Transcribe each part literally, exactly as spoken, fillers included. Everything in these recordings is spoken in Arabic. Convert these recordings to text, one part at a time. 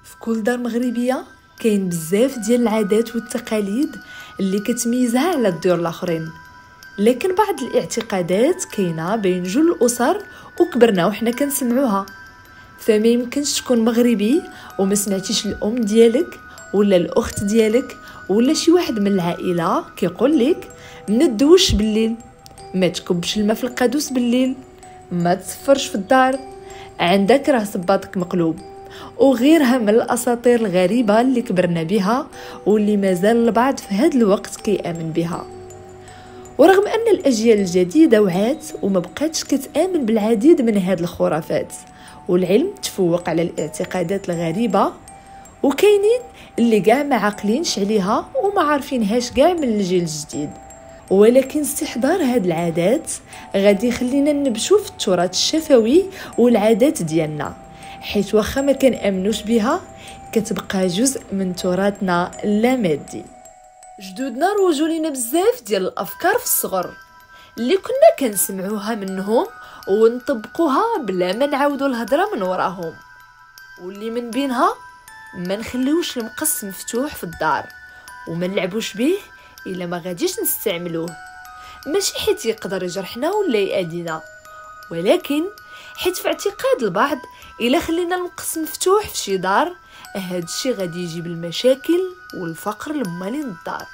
في كل دار مغربيه كاين بزاف ديال العادات والتقاليد اللي كتميزها على الديور الاخرين، لكن بعض الاعتقادات كاينه بين جل الاسر وكبرنا وحنا كنسمعوها. فما يمكنش تكون مغربي وما سمعتيش الام ديالك ولا الاخت ديالك ولا شي واحد من العائله كيقول لك ما ندوش بالليل، ما تكبش الماء في القادوس بالليل، ما تصفرش في الدار، عندك راه صباطك مقلوب، وغيرها من الاساطير الغريبه اللي كبرنا بها واللي مازال البعض في هذا الوقت كيامن بها. ورغم ان الاجيال الجديده وعات وما بقاتش كتامن بالعديد من هذه الخرافات، والعلم تفوق على الاعتقادات الغريبه، وكاينين اللي كاع ما عاقلينش عليها وما عارفينهاش كاع من الجيل الجديد. ولكن استحضار هاد العادات غادي يخلينا نبشو في التراث الشفوي والعادات ديالنا، حيت واخا ما كنامنوش بها كتبقى جزء من تراثنا اللامادي. جدودنا روجوا لينا بزاف ديال الافكار في الصغر اللي كنا كنسمعوها منهم ونطبقوها بلا ما نعاودوا الهضره من وراهم، واللي من بينها ما نخليوش المقص مفتوح في الدار وما نلعبوش به الا ما غاديش نستعملوه، ماشي حيت يقدر يجرحنا ولا يأذينا، ولكن حيت في اعتقاد البعض الا خلينا المقص مفتوح في شي دار هاد الشي غادي يجيب المشاكل والفقر لمالين الدار.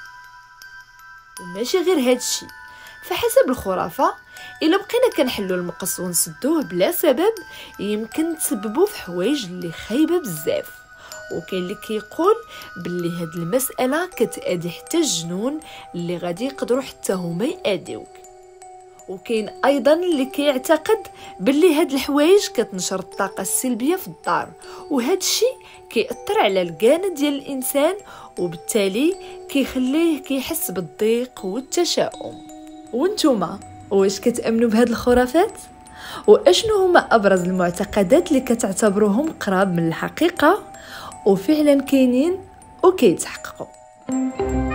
وماشي غير هاد الشي، فحسب الخرافه الا بقينا كنحلو المقص ونسدوه بلا سبب يمكن تسببوا في حوايج اللي خايبه بزاف. وكاين اللي كيقول باللي هاد المساله كتأذي حتى الجنون اللي غادي يقدروا حتى هما يأذيوك. وكاين ايضا اللي كيعتقد باللي هاد الحوايج كتنشر الطاقه السلبيه في الدار، وهاد الشيء كيأثر على الكيان ديال الانسان وبالتالي كيخليه كيحس بالضيق والتشاؤم. وانتوما واش كتامنوا بهاد الخرافات؟ واشنو هما ابرز المعتقدات اللي كتعتبروهم قراب من الحقيقه وفعلا كاينين وكيتحققوا؟